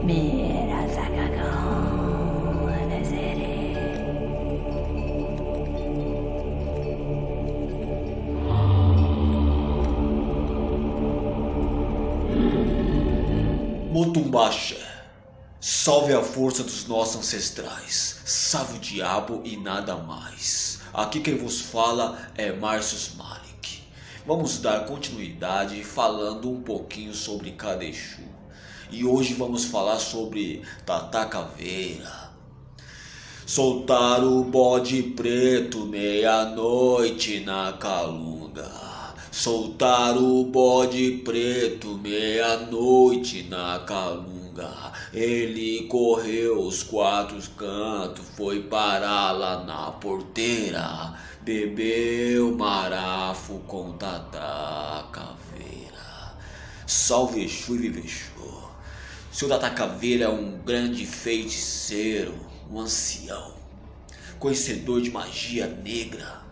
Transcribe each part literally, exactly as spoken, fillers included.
Motumbaxa, salve a força dos nossos ancestrais, salve o diabo e nada mais. Aqui quem vos fala é Márcio Malik. Vamos dar continuidade falando um pouquinho sobre cada Exu. E hoje vamos falar sobre Tata Caveira. Soltar o bode preto meia-noite na calunga. Soltar o bode preto meia-noite na calunga. Ele correu os quatro cantos, foi parar lá na porteira. Bebeu marafo com Tata Caveira. Salve Exu e vive Exu. Seu Tata Caveira é um grande feiticeiro, um ancião, conhecedor de magia negra.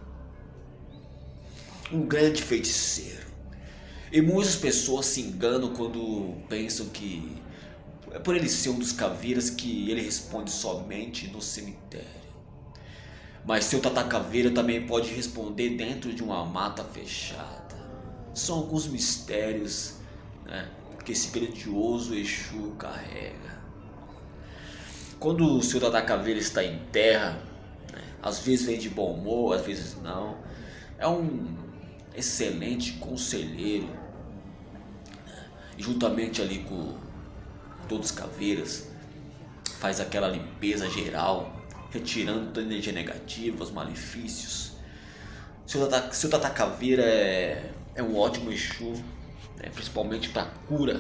Um grande feiticeiro. E muitas pessoas se enganam quando pensam que é por ele ser um dos caveiras que ele responde somente no cemitério. Mas seu Tata Caveira também pode responder dentro de uma mata fechada. São alguns mistérios, né, que esse grandioso Exu carrega. Quando o seu Tata Caveira está em terra, né, às vezes vem de bom humor, às vezes não. É um excelente conselheiro, né? Juntamente ali com todos os caveiras, faz aquela limpeza geral, retirando toda a energia negativa, os malefícios. Seu Tata, seu Tata Caveira é, é um ótimo Exu, né? Principalmente para cura,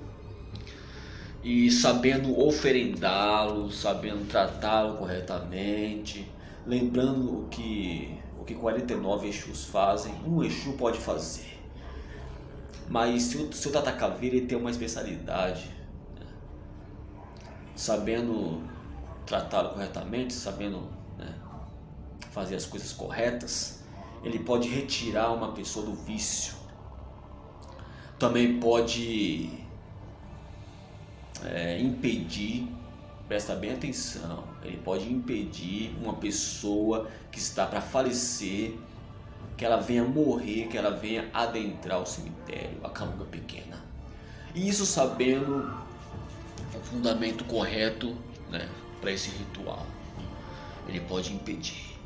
e sabendo oferendá-lo, sabendo tratá-lo corretamente, lembrando o que O que quarenta e nove Exus fazem, um Exu pode fazer. Mas se o seu Tata Caveira ele tem uma especialidade, né? Sabendo tratá-lo corretamente, sabendo, né, fazer as coisas corretas, ele pode retirar uma pessoa do vício. Também pode é, impedir, presta bem atenção, ele pode impedir uma pessoa que está para falecer, que ela venha morrer, que ela venha adentrar o cemitério, a calunga pequena. E isso sabendo o fundamento correto, né, para esse ritual. Ele pode impedir.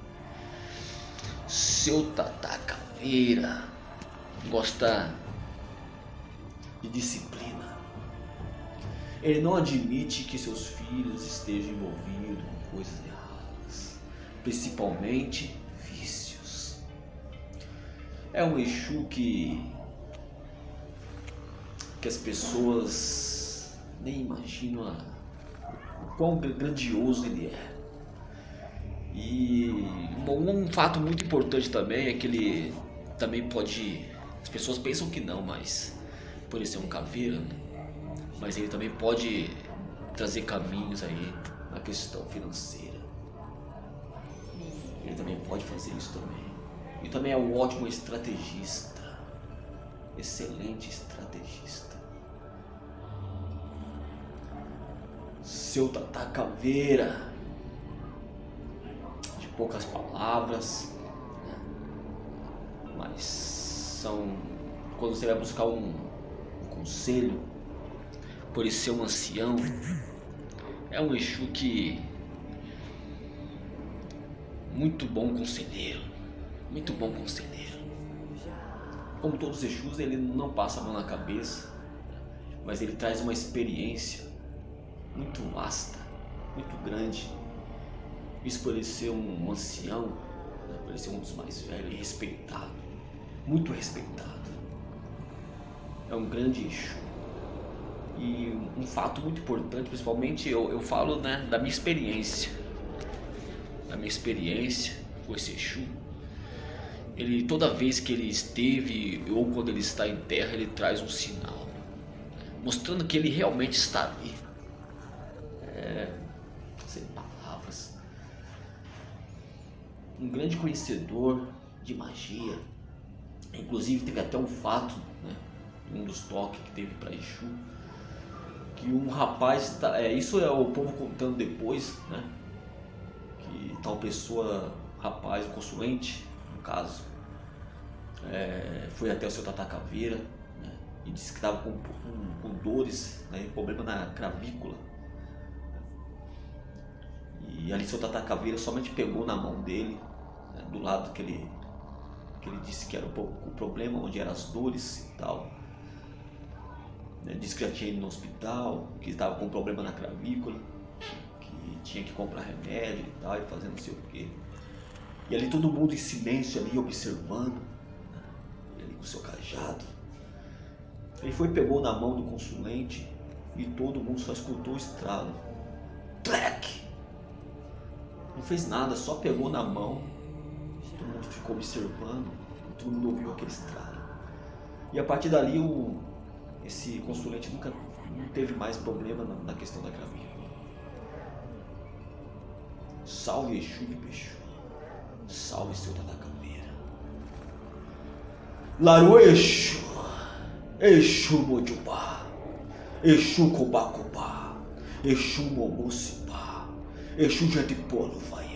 Seu Tata Caveira gosta de disciplina. Ele não admite que seus filhos estejam envolvidos com coisas erradas, principalmente vícios. É um Exu que, que as pessoas nem imaginam o quão grandioso ele é. E um, um fato muito importante também é que ele também pode... As pessoas pensam que não, mas por ele ser um caveira, né? Mas ele também pode trazer caminhos aí na questão financeira. Ele também pode fazer isso também. E também é um ótimo estrategista. Excelente estrategista. Seu Tata Caveira, de poucas palavras, né? Mas são... Quando você vai buscar um, um conselho, por ele ser um ancião, é um Exu que muito bom conselheiro, muito bom conselheiro. Como todos os Exus, ele não passa a mão na cabeça, mas ele traz uma experiência muito vasta, muito grande. Isso por ele ser um ancião, né, por ele ser um dos mais velhos e respeitado, muito respeitado. É um grande Exu. E um fato muito importante, principalmente eu, eu falo, né, da minha experiência, da minha experiência com esse Exu. Ele, toda vez que ele esteve ou quando ele está em terra, ele traz um sinal, né, mostrando que ele realmente está ali. É, sem palavras. Um grande conhecedor de magia. Inclusive teve até um fato, né, um dos toques que teve para Exu, que um rapaz, tá, é, isso é o povo contando depois, né? Que tal pessoa, rapaz, o consulente, no caso, é, foi até o seu Tata Caveira, né? E disse que estava com, com, com dores, né? Problema na clavícula. E ali seu Tata Caveira somente pegou na mão dele, né? Do lado que ele, que ele disse que era o, o problema, onde eram as dores e tal. Disse que já tinha ido no hospital, que estava com problema na clavícula, que tinha que comprar remédio e tal, e fazer não sei o quê. E ali todo mundo em silêncio, ali observando, né? Ele com o seu cajado. Ele foi, pegou na mão do consulente e todo mundo só escutou o estralo. Trek! Não fez nada, só pegou na mão. Todo mundo ficou observando, e todo mundo ouviu aquele estralo. E a partir dali o esse consulente nunca não teve mais problema na, na questão da clavícula. Salve Exu de Peixo. Salve seu Tata Caveira. Laru Exu. Exu Mojubá. Exu Cobacobá. Exu Momocipá. Exu Jatipolo vai.